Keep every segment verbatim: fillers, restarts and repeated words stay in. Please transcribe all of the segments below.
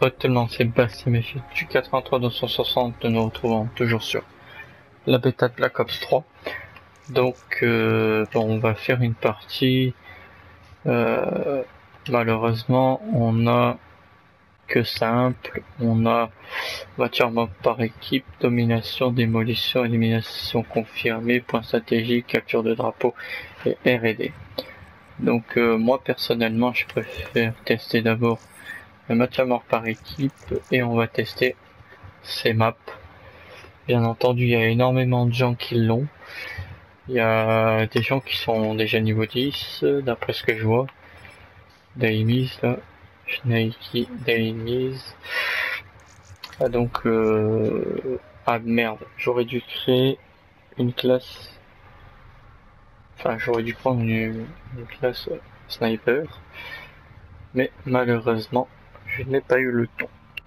potes, tout le monde, c'est Bastien du quatre-vingt-trois deux cent soixante, de nous retrouvons toujours sur la bêta de Black Ops trois. Donc euh, bon, on va faire une partie. Euh, malheureusement, on a que simple. On a voiture mob par équipe, domination, démolition, élimination confirmée, point stratégique, capture de drapeau et R et D. Donc euh, moi personnellement, je préfère tester d'abord le match à mort par équipe et on va tester ces maps. Bien entendu, il y a énormément de gens qui l'ont. Il y a des gens qui sont déjà niveau dix, d'après ce que je vois. Daimis, là. Schneiki, Daimis. Ah, donc, euh... ah merde, j'aurais dû créer une classe. Enfin, j'aurais dû prendre une, une classe euh, sniper. Mais malheureusement, je n'ai pas eu le temps.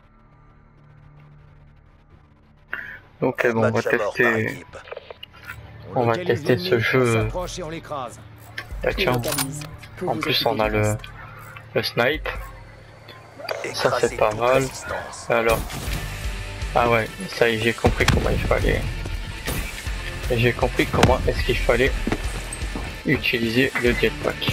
Donc, bon, on va tester. On va tester ce jeu. Bah tiens, en plus on a le, le snipe. Ça c'est pas mal. Alors, ah ouais, ça y est, j'ai compris comment il fallait. J'ai compris comment est-ce qu'il fallait utiliser le jetpack.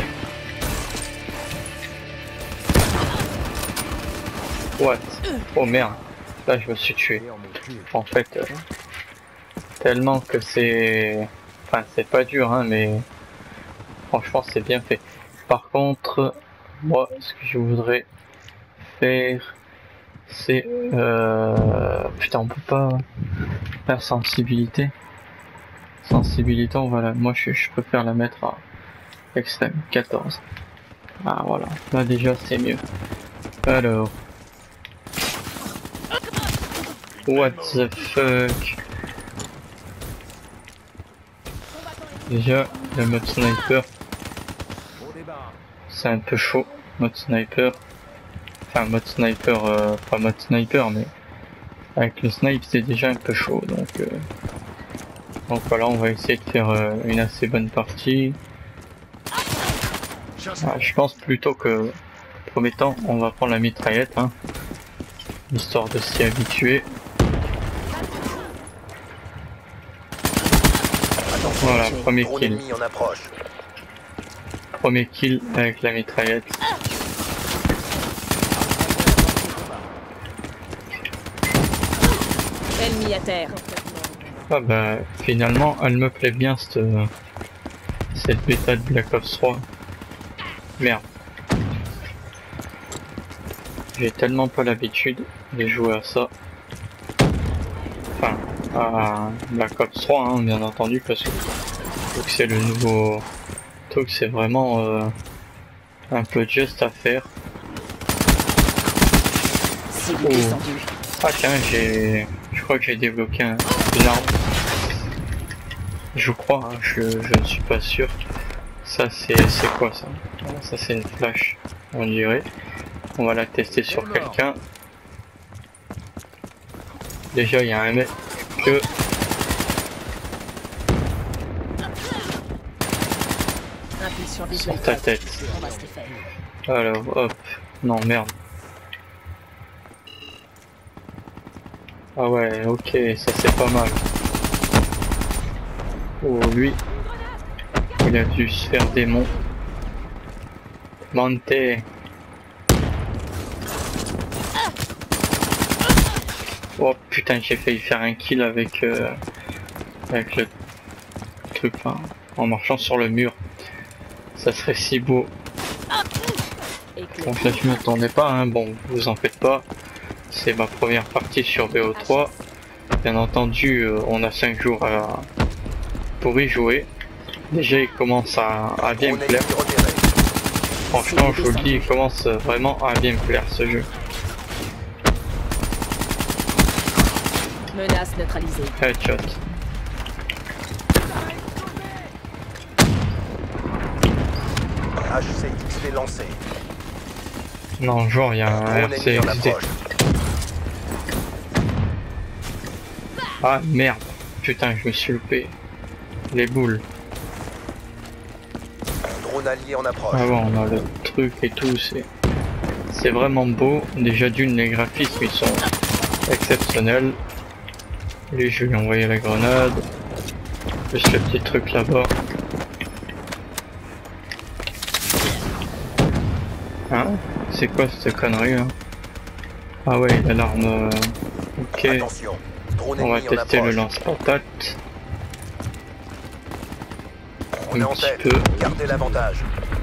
What? Oh merde, là je me suis tué. En fait, euh, tellement que c'est... Enfin, c'est pas dur, hein, mais franchement, c'est bien fait. Par contre, moi, ce que je voudrais faire, c'est... Euh... Putain, on peut pas faire sensibilité. Sensibilité, voilà. Moi, je, je préfère la mettre à extrême, quatorze. Ah, voilà. Là, déjà, c'est mieux. Alors... What the fuck? Déjà, le mode sniper, c'est un peu chaud, mode sniper. Enfin, mode sniper, euh, pas mode sniper, mais avec le snipe, c'est déjà un peu chaud. Donc, euh, donc voilà, on va essayer de faire euh, une assez bonne partie. Ah, je pense plutôt que, premier temps, on va prendre la mitraillette, hein, histoire de s'y habituer. Voilà, premier kill. Premier kill avec la mitraillette. Ennemi à terre. Ah bah finalement elle me plaît bien cette, cette bêta de Black Ops trois. Merde. J'ai tellement pas l'habitude de jouer à ça. Enfin, à Black Ops trois, hein, bien entendu, parce que, que c'est le nouveau truc, c'est vraiment euh, un peu juste à faire. Oh. Ah tiens, j'ai, je crois que j'ai débloqué un, une arme. Je crois, hein, je, je ne suis pas sûr. Ça c'est, c'est quoi ça? Ça c'est une flash, on dirait. On va la tester sur quelqu'un. Déjà il y a un mec que... Sur ta tête. Alors hop. Non merde. Ah ouais, ok, ça c'est pas mal. Oh lui. Il a dû se faire démon. Monte. Oh putain, j'ai failli faire un kill avec euh, avec le truc, hein, en marchant sur le mur. Ça serait si beau. Donc là je m'y attendais pas, hein. Bon, vous en faites pas. C'est ma première partie sur B O trois. Bien entendu, euh, on a cinq jours à... pour y jouer. Déjà il commence à, à bien me plaire. Franchement, je vous le dis, il commence vraiment à bien me plaire ce jeu. Menace neutralisée. Headshot. H C X D lancé. Non, genre il y a un R C X D. Ah merde. Putain, je me suis loupé. Les boules. Drone allié en approche. Ah bon, on a le truc et tout, c'est c'est vraiment beau. Déjà d'une, les graphismes ils sont exceptionnels. Lui je lui ai envoyé la grenade. Juste le petit truc là-bas. Hein? C'est quoi cette connerie hein? Ah ouais, il a l'arme. Euh... Ok. Attention, drone On va ennemi en tester le approche. lance-patate. On est Un en petit tête, peu. gardez l'avantage.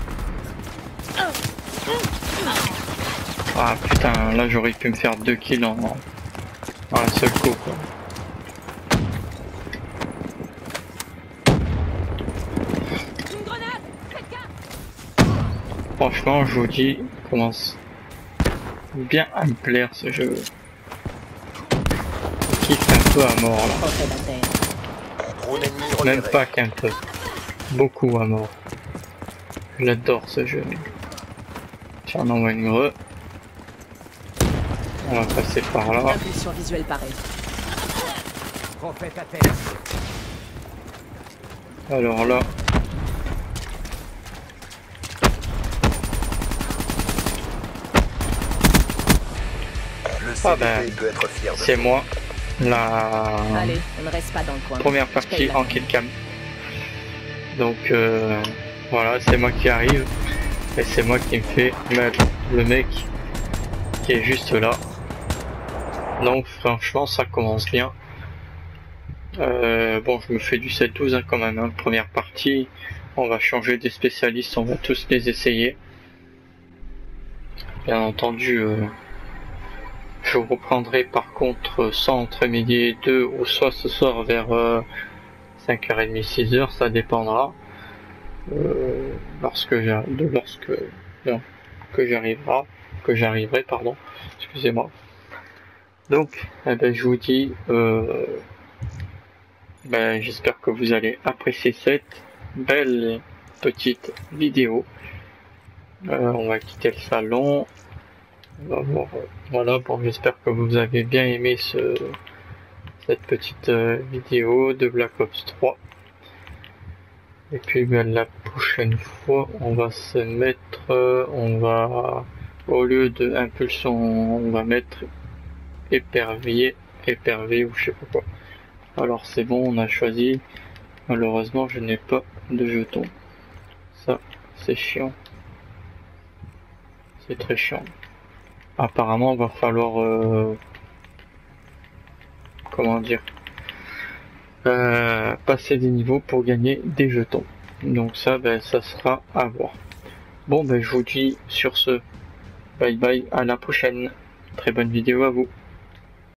Ah putain, là j'aurais pu me faire deux kills en, en un seul coup quoi. Franchement, je vous dis, il commence bien à me plaire ce jeu. Je kiffe un peu à mort là. Drone ennemi Même repéré. pas qu'un peu. Beaucoup à mort. J'adore ce jeu. Tiens, on envoie une greu. On va passer par là. Impulsion visuelle pareille. Alors là. Le Ah C V P ben, peut être fier de c'est vous. moi. La Allez, on ne reste pas dans le coin. première Je partie paye la en peine. killcam. Donc euh, voilà, c'est moi qui arrive. Et c'est moi qui me fais mettre le mec qui est juste là. Donc franchement ça commence bien. Euh, bon je me fais du sept douze hein, quand même. Hein. Première partie, on va changer des spécialistes, on va tous les essayer. Bien entendu, euh, je vous reprendrai par contre soit entre midi et deux ou soit ce soir vers euh, cinq heures trente, six heures, ça dépendra. Euh, lorsque j'ai de lorsque non, que j'arrivera que j'arriverai pardon excusez-moi donc eh ben, je vous dis euh, ben, j'espère que vous allez apprécier cette belle petite vidéo. Euh, on va quitter le salon. On va voir, euh, voilà bon j'espère que vous avez bien aimé ce cette petite euh, vidéo de Black Ops trois. Et puis ben, la prochaine fois, on va se mettre, euh, on va, au lieu de impulsion, on va mettre épervier, épervier ou je sais pas quoi. Alors c'est bon, on a choisi. Malheureusement, je n'ai pas de jetons. Ça, c'est chiant. C'est très chiant. Apparemment, va falloir, euh, comment dire, Euh, passer des niveaux pour gagner des jetons. Donc ça, ben, ça sera à voir. Bon, ben, je vous dis sur ce, bye bye, à la prochaine. Très bonne vidéo à vous.